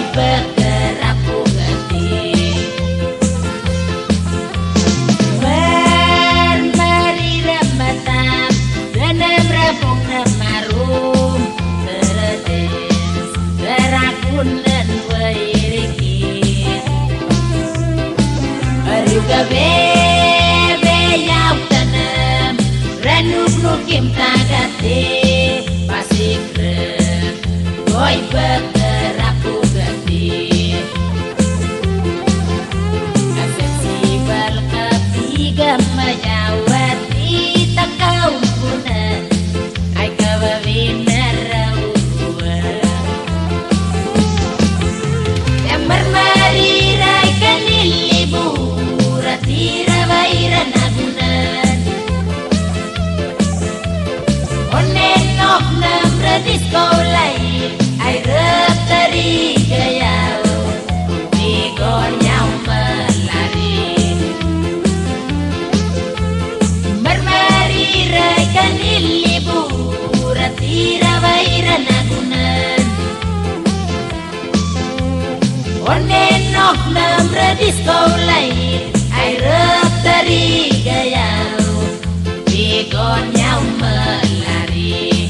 bergerak bugati bermari rembatan dan berapung nemarum teredes berakun dan wiriki juga bebe yang tanam renuk nukim tagate pasik rek boy bergerak bugati aksesibel ketiga majawati takau punan ai kawawinar rawa yang bermari rai kanilibu ratira wairan agunan onenok namra diskolai ai rep tari gayau tigon yang melari bermari rai kanilibu ratira wairan agunan onenok namra diskolai ai rep tari gayau tigon yang melari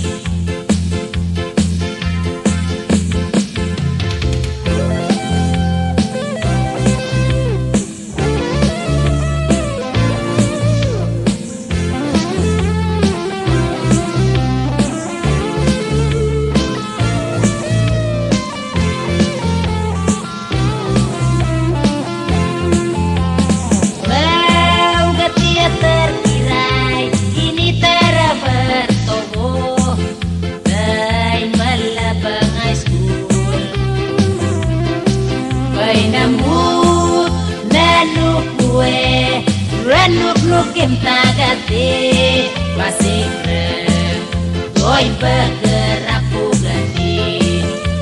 terkirai ini terabar tobo day malabang high school bay namu nanuk kue ranuk nukim tagate masih keren goy bergerak bugati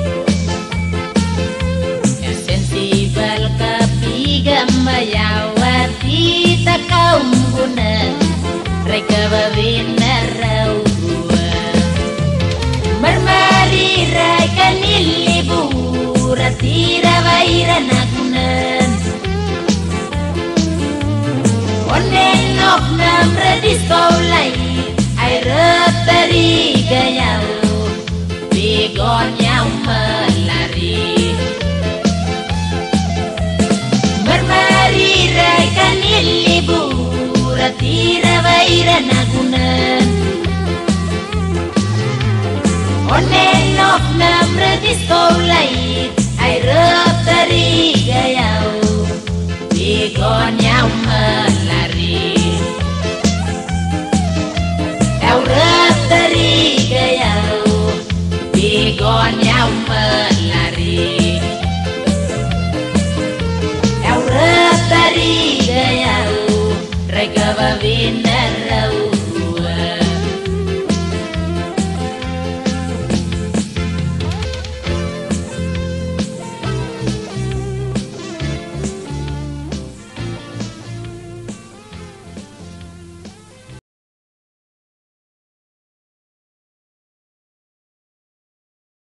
sensibel kapiga mayawati kaum guna reka bawinar rawa bermari rai kanilibu ratira wairan agunan onenok namra diskolai ai rep tari gayau tigon yang melari bermari rai kanilibu ratira wairan agunan onenok namra diskolai ai rep tari gayau tigon yang melari au rep tari gayau tigon yang melari au rep tari gayau reka bawinar rawa